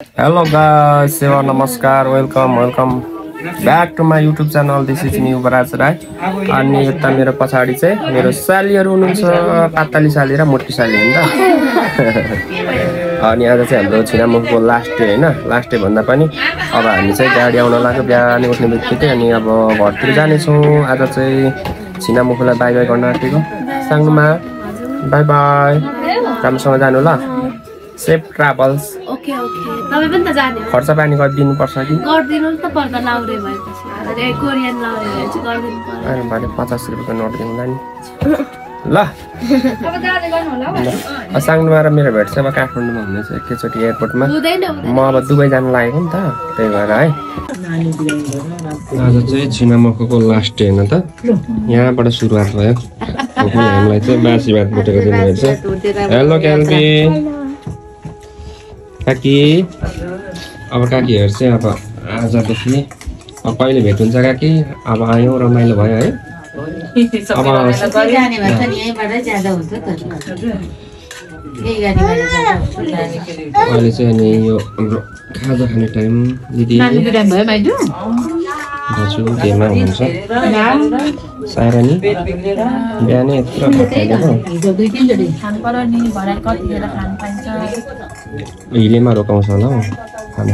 Hello guys, Seva Namaskar, welcome back to my YouTube channel. This is me Yuvraj Rai. अनि यता मेरो पछाडी चाहिँ मेरो सालीहरु हुनुहुन्छ, पातली साली र मोटी साली हैन त। अनि आज चाहिँ हाम्रो छिनामुखको लास्ट डे हैन, लास्ट डे भन्दा पनि अब हामी चाहिँ गाडी आउन लाग्यो बिहान उठ्ने बित्तिकै अनि अब घरतिर जाने छौं। आज चाहिँ छिनामुखलाई बाइ बाइ गर्न आँटेको। साङमा बाइ बाइ। राम्रोसँग जानु ल। Safe travels. ओके तपाई पनि त जाने हो। खर्च पानी गरिदिनु पर्छ कि? गर्दिनु नि त पर्दा लाउरे भएपछि। अरे कोरियन लाउरे भएपछि गर्दिनु पर्छ। अरे भने 50 रुपैयाँको नोट दिउँला नि। ल। अब जाने गर्नु होला हो। साङमा र मेरो भेट चाहिँ अब काठमाडौँमा हुनेछ एकैचोटी एयरपोर्टमा। म अब दुबई जान लागेको नि त, त्यही भएर है। आज चाहिँ छिनामुखको लास्ट डे हैन त। यहाँबाट सुरुवात भयो। हामीलाई चाहिँ बासी भात बोटेको दिनुभएछ। हेलो क्याल्बी। काकी अब काकीहरु चाहिँ अब आजदेखि अब कहिले भेट हुन्छ काकी? अब आयौं रमाइलो भयो है। अब जाने भन्छ नि यहीँबाट ज्यादा हुन्छ त। यही गाडीबाट जान्छ। अहिले चाहिँ नि यो हाम्रो खाजा खाने टाइम दिदी नानीको टाइम भयो माइजु? दाजु केमा हुनुहुन्छ? सारा नि बिहानै यत्रो खाइदिएको। हिजो 2-3 जोडी खानु पर्यो नि, भरे कति बेला खानु पाइन्छ। हिलेमा रोकाउँछ होला हौ खाना।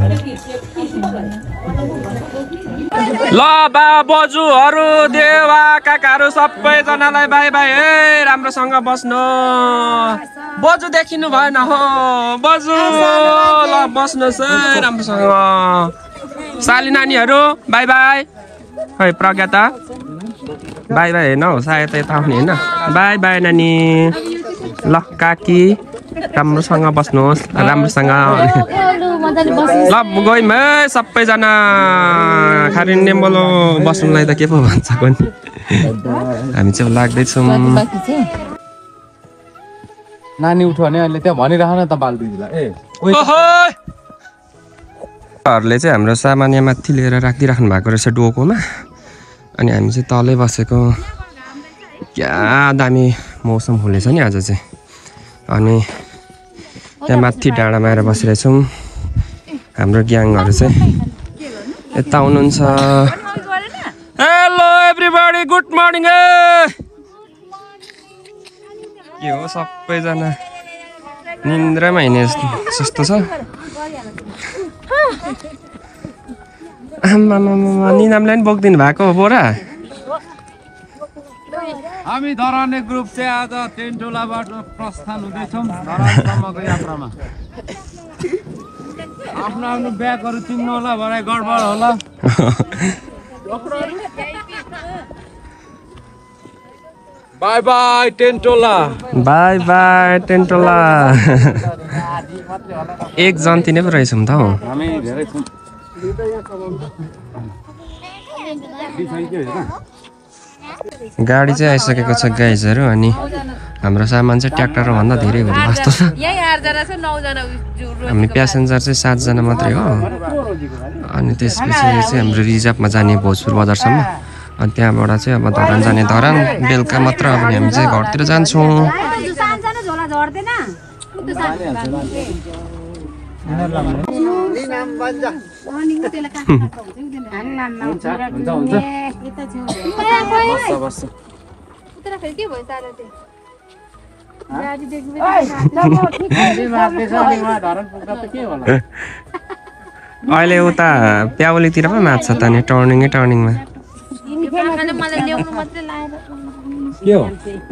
ल बा बजुहरु देवा काकाहरु सबैजनालाई बाइ बाइ है। राम्रोसँग बस्नु। बजु देखिनु भएन हो बजु। ल बस्नुस् है राम्रोसँग। साली नानीहरु बाइ बाइ। है प्रज्ञा त बाइ बाइ हैन हौ, सायद यता आउने हैन। बाइ बाइ नानी। ल काकी राम्रोसँग बस्नुहोस्, राम्रोसँग। ल गयौँ है सबैजना। खारिन नेम्बलो बस्नुलाई त के पो भन्छ कोनी। हामी चाहिँ लाग्दैछौँ। नानी उठ्यो भने अहिले त्यहाँ भनिरह न त बालदिदीलाई। हरूले चाहिँ हाम्रो सामान यहाँ माथि लिएर राखिदिराख्नु भएको रहेछ डोकोमा। अनि हामी चाहिँ तलै बसेको। क्या दामी मौसम हुनेछ नि आज चाहिँ। अनि यहाँ माथि डाँडामा आएर बसिरहेछौँ। हाम्रो ग्याङहरू चाहिँ यता हुनुहुन्छ। Hello everybody, good morning. के हो सबैजना निन्द्रामा हिँड्ने जस्तो छ। निनामलाई पनि बोकिदिनु भएको हो बोरा। हामी धराने ग्रुप चाहिँ आज टेन्टोलाबाट प्रस्थान हुँदैछौँ धरानसम्मको यात्रामा। आफ्नो आफ्नो ब्यागहरू चिन्नु होला, भरे गडबड होला। बाई बाई टेन्टोला। बाई बाई टेन्टोला। एक जन्ती नै पो रहेछौँ त हौ। हामी धेरै छौँ। गाडी चाहिँ आइसकेको छ गाइजहरू। अनि हाम्रो सामान चाहिँ ट्र्याक्टर भन्दा धेरै हुनु जस्तो छ। हामी प्यासेन्जर चाहिँ 7 जना मात्रै हो। अनि त्यसपछि चाहिँ हाम्रो रिजर्भमा जाने भोजपुर बजारसम्म। अनि त्यहाँबाट चाहिँ अब धरान जाने धरान। बेलुका मात्र अब हामी चाहिँ घरतिर जान्छौँ। अहिले उता प्याउलीतिर पो माछा त नि टर्निङमा। के हो?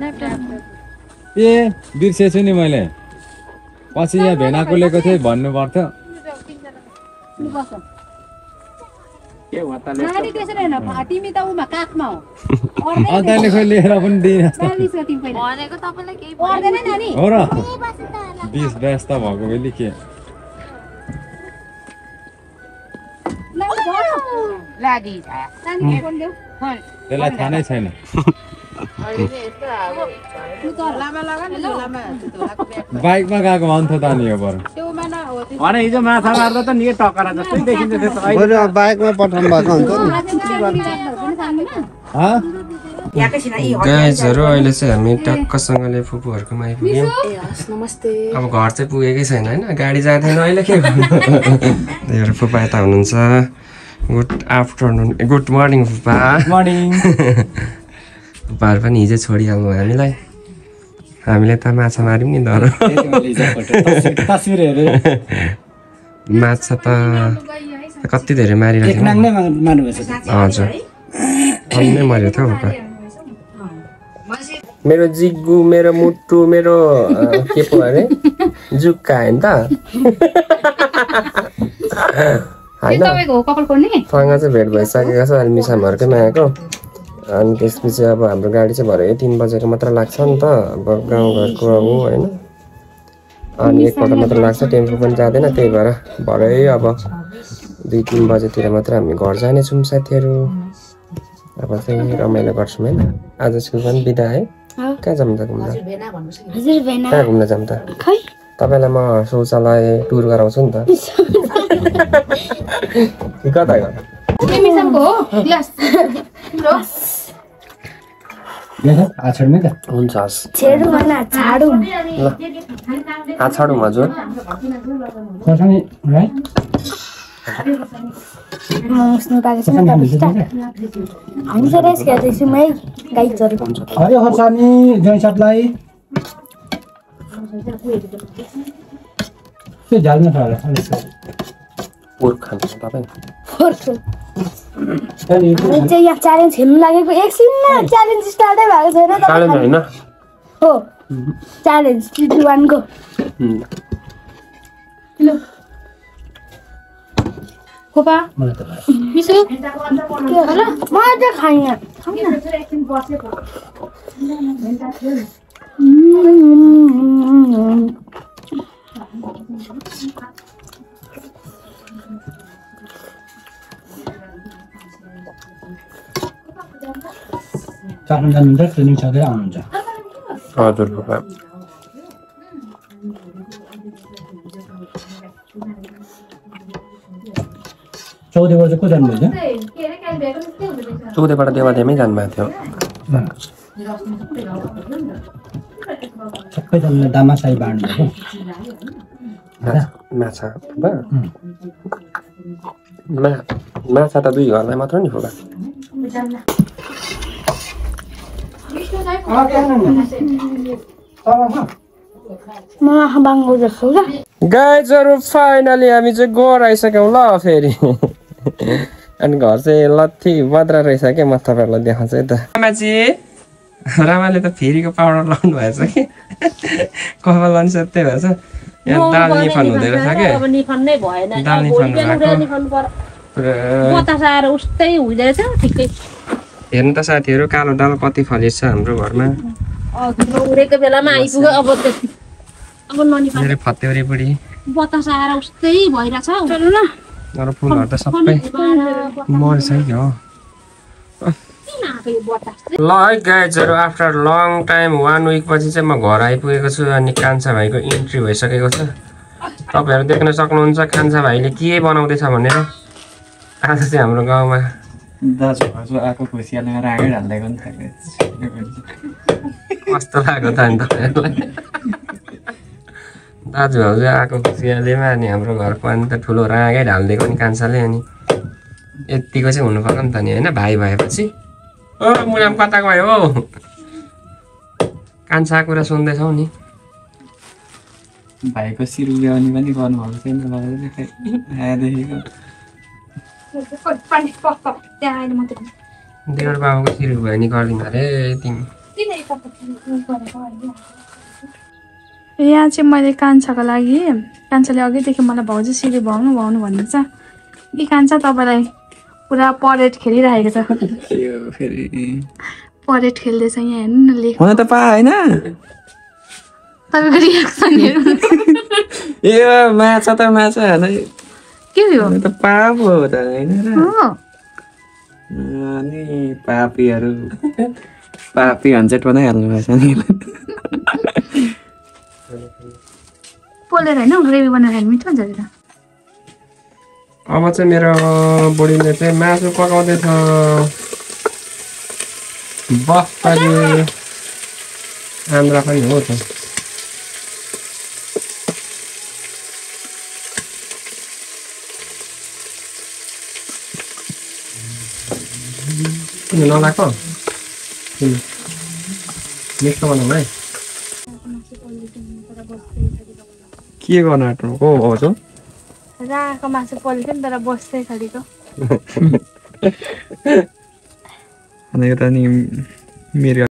ए बिर्सेछु नि मैले। पछि यहाँ भेनाको लिएको थिएँ भन्नु पर्थ्यो। अन्त खोइ लिएर पनि दिइन हो र। 20 व्यस्त भएको बेली के त्यसलाई थाहा नै छैन। बाइकमा गएको भन्थ्यो त नि यो बरु। अनि हिजो माछा मार्दा त नि टकरा जस्तै देखिन्छ त्यो त। बाइकमा पठाउनु भएको हुन्छ नि। गाइजहरू अहिले चाहिँ हामी टक्कसँगले फुपूहरूकोमा आइपुग्यौँ। नमस्ते। अब घर चाहिँ पुगेकै छैन होइन, गाडी जाँदैन अहिले के गर्नु। त्यही भएर फुपा यता हुनुहुन्छ। गुड आफ्टरनुन, गुड मर्निङ फुपा। मर्निङ। फुपाहरू पनि हिजो छोडिहाल्नु हामीलाई। हामीले त माछा माऱ्यौँ नि धर। माछा त कति धेरै मारिरहेको थियो। हजुर अन्नै मऱ्यो थियो फुपा। मेरो जिग्गु, मेरो मुटु, मेरो के पो अरे जुक्का होइन त होइन। सँग चाहिँ भेट भइसकेको छ अहिले मिसामहरूकैमा आएको। अनि त्यसपछि अब हाम्रो गाडी चाहिँ भरे 3 बजेको मात्र लाग्छ नि त। अब गाउँघरको अब होइन, अनि एकपल्ट मात्र लाग्छ, टेम्पो पनि जाँदैन। त्यही भएर भरे अब 2-3 बजेतिर मात्र हामी घर जानेछौँ साथीहरू। अब चाहिँ रमाइलो गर्छौँ होइन। आज स्कुल पनि बिदा है। कहाँ जाऊँ त घुम्न? कहाँ घुम्न जाऊँ त? तपाईँलाई म शौचालय टुर गराउँछु नि त। कता गर्नु? हुन्छ हस्। हात छाडौँ हजुर। यहाँ च्यालेन्ज खेल्नु लागेको एकछिनमा च्यालेन्ज स्टार्टै भएको छैन होइन हो। Challenge 3, 2, 1 go. खोपा मिसो के होला म आज खाइन। चाख्नु जानुहुन्छ ट्रेनिङ सकेर आउनुहुन्छ। हजुर फुपा। चौधबाट चाहिँ को जानुभएछ? 14बाट देवादेमै जानुभएको थियो। सबैजनाले दामासाई बाँड्नुभएको। माछा फुपा? माछा त 2 घरलाई मात्र नि फुपा। गाइजहरू फाइनली हामी चाहिँ गोर आइसक्यौँ ल फेरि। अनि घर चाहिँ लत्ती बद्रा रहेछ क्या। म तपाईँहरूलाई देखाउँछु है त। आमाजी रामाले त फेरिको पाउडर लाउनु भएछ कि कपाल पनि सेतै भएछ। यहाँ दाल निफान हुँदै रहेछ क्या। दाल निफान हेर्नु त साथीहरू, कालो दाल कति फलिन्छ हाम्रो घरमा। उडेको बेलामा आइपुग्यो। अब मेरो फतेउरी बुढी बतास आएर उस्तै भइरहेछ। चल्नु न। अरू फुलहरू त सबै मर्छ कि हो। ल है गाइजहरू, आफ्टर लङ टाइम 1 विक पछि चाहिँ म घर आइपुगेको छु। अनि कान्छा भाइको इन्ट्री भइसकेको छ। तपाईँहरू देख्न सक्नुहुन्छ कान्छा भाइले के बनाउँदैछ भनेर। आज चाहिँ हाम्रो गाउँमा दाजु आएको खुसियाले रागै ढाल्दैको नि थाहा। कस्तो लाग्यो त अनि तपाईँहरूलाई? दाजुभाउजू आएको खुसियालेमा अनि हाम्रो घरको अनि त ठुलो रागै ढालिदिएको नि कान्छाले। अनि यतिको चाहिँ हुनु पर्यो नि त नि होइन, भाइ भएपछि। ओ मुलाम कता गयो हो? कान्छा कुरा सुन्दैछौ नि। भाइको शिर उब्याउने पनि गर्नुभएको छैन देखेको। देवर बाबुको शिर उब्याउने गर्दिन अरे तिमी। यहाँ चाहिँ मैले कान्छाको लागि, कान्छाले अघिदेखि मलाई भाउजू सिरी भाउनु भन्नुहुन्छ कि कान्छा तपाईँलाई पुरा परेड खेलिरहेको छ। परेड खेल्दैछ यहाँ हेर्नु न। लेख हुन त पा होइन तपाईँको रियाक्सन हेर्नु। ए माछा त माछा होइन के हो त पाप हो त होइन र। अनि पापीहरू पापी हन्चेट बनाइहाल्नु भएछ नि। पोलेर होइन ग्रेभी बनाएर मिठो हुन्छ नि। अब चाहिँ मेरो बुढीले चाहिँ मासु पकाउँदैछ। बफाली आन्द्रा पनि हो त किन नलाको मिक्स बनाउनु है के गर्न आँट्नुको हो जो राको मासु पोल्थ्यो नि तर बस्दै खरीको अनि यो त नि मेरो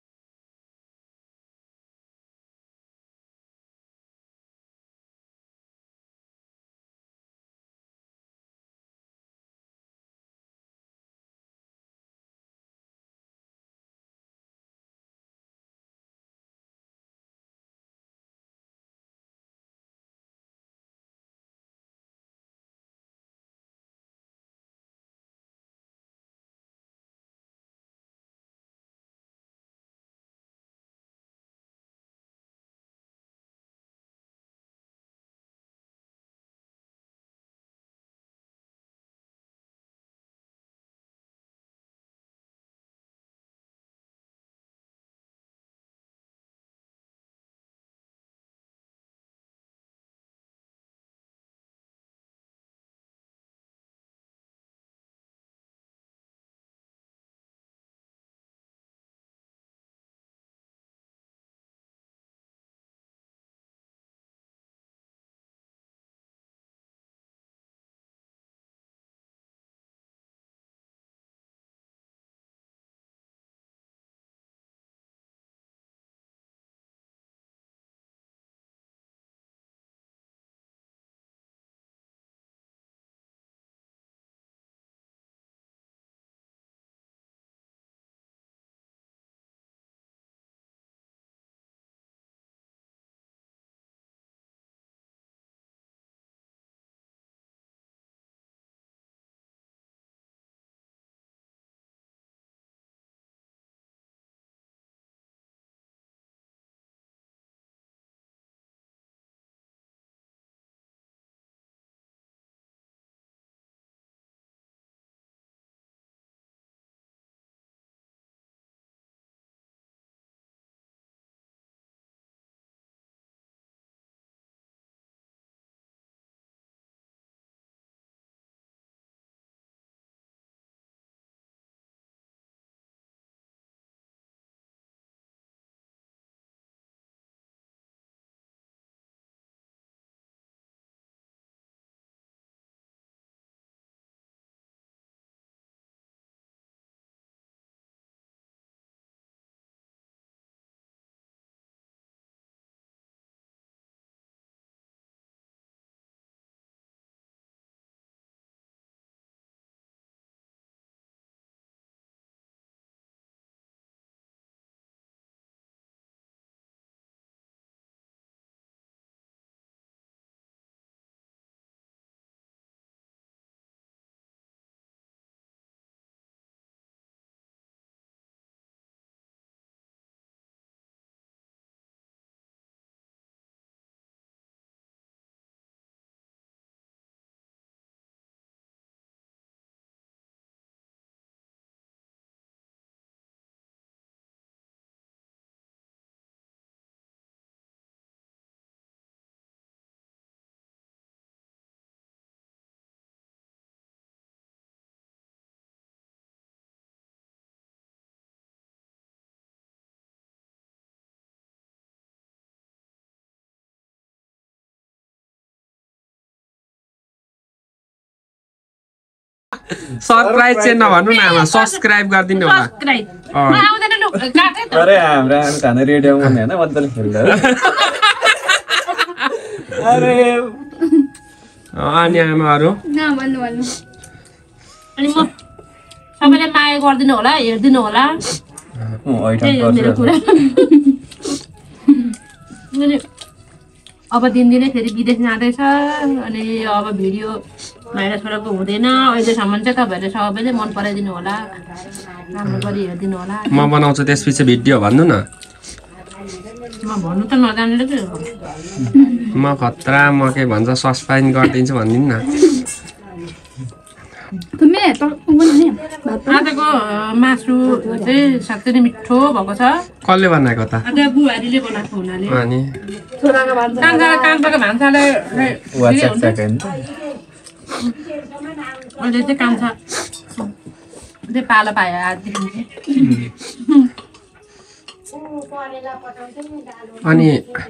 सरप्राइज चाहिँ नभन्नु न आमा सब्स्क्राइब गरिदिनु होला अरे हाम्रो खाना रेडियो भन्ने हैन मज्जाले खेल्दा अरे अनि आमाहरु भन्नु अनि म सबैले माया गर्दिनु होला हेर्दिनु होला मेरो कुरा अब दिनदिनै फेरि विदेश जाँदैछ अनि अब भिडियो भाइरस फरकको हुँदैन अहिलेसम्म चाहिँ तपाईँहरूले सबैले मन पराइदिनु होला राम्रो गरी हेरिदिनु होला म बनाउँछु त्यसपछि भिडियो भन्नु न म भन्नु त नजानेर के म खतरा म के भन्छ सब्स्क्राइब गरिदिन्छु भन्दिनु न तुम्ही त नि भात आजको मासु चाहिँ साँच्चै नै मिठो भएको छ कसले बनाएको त आज बुहारीले बनाएको हुनाले अनि छोराको भान्जा कान्छाको भान्साले अहिले चाहिँ कान्छा चाहिँ पालो पायो आजदेखि अनि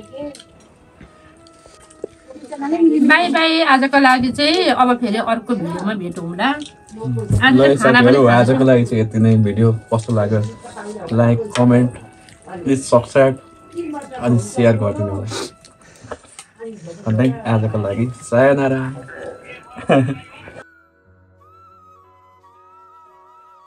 बाई बाई आजको लागि चाहिँ अब फेरि अर्को भिडियोमा भेटौँला आज ल चाहिँ खाना पनि साथीहरू आजको लागि चाहिँ यति नै भिडियो कस्तो लाग्यो लाइक कमेन्ट प्लिज सब्सक्राइब अनि सेयर गरिदिनु होला भन्दै आजको लागि सायोनारा